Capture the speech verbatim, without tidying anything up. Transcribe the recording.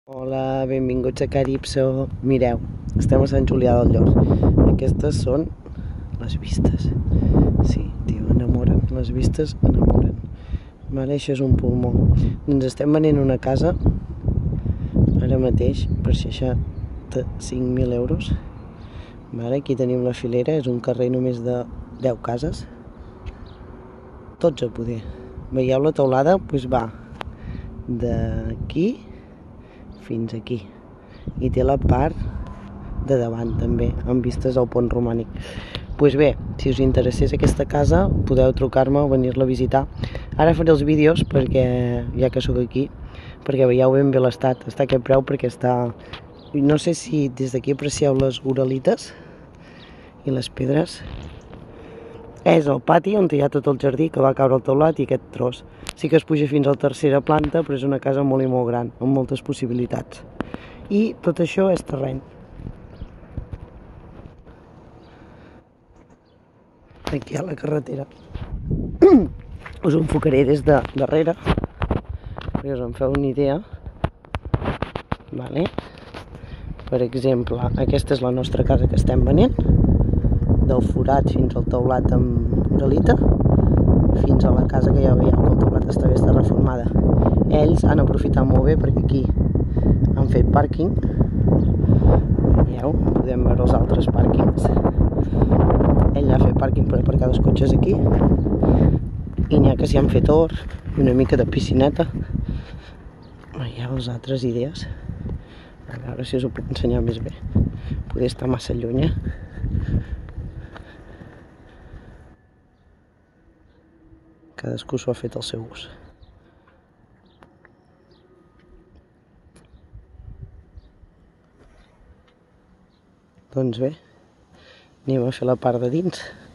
Hola, benvinguts a Caripso. Mireu, estem a Sant Julià del Llor. Aquestes són les vistes. Sí, tio, enamoren. Les vistes enamoren. Vale, això és un pulmó. Ens estem venent una casa ara mateix per seixanta-cinc mil euros. Vale, aquí tenim la filera, és un carrer només de deu cases. dotze, poder. Veieu la teulada? Doncs va d'aquí fins aquí. I té la part de davant també, amb vistes al pont romànic. Doncs bé, si us interessés aquesta casa, podeu trucar-me o venir-la a visitar. Ara faré els vídeos, perquè ja que sóc aquí, perquè veieu ben bé l'estat. Està aquest preu perquè està... No sé si des d'aquí aprecieu les uralites i les pedres. És el pati on hi ha tot el jardí, que va caure el teulat, i aquest tros. Sí que es puja fins a la tercera planta, però és una casa molt i molt gran, amb moltes possibilitats. I tot això és terreny. Aquí hi ha la carretera. Us ho enfocaré des de darrere, perquè us en feu una idea. Vale. Per exemple, aquesta és la nostra casa que estem venent, del forat fins al teulat amb uralita, fins a la casa que ja veieu que el teulat està bé, està reformada. Ells han aprofitat molt bé perquè aquí han fet pàrquing. Veieu? Podem veure els altres pàrquings. Ell ha fet pàrquing per aparcar els cotxes aquí. I n'hi ha que s'hi han fet hort i una mica de piscineta. Veieu les altres idees? A veure si us ho puc ensenyar més bé. Poder estar massa lluny, eh? Cadascú s'ho ha fet al seu ús. Doncs bé, anem a fer la part de dins.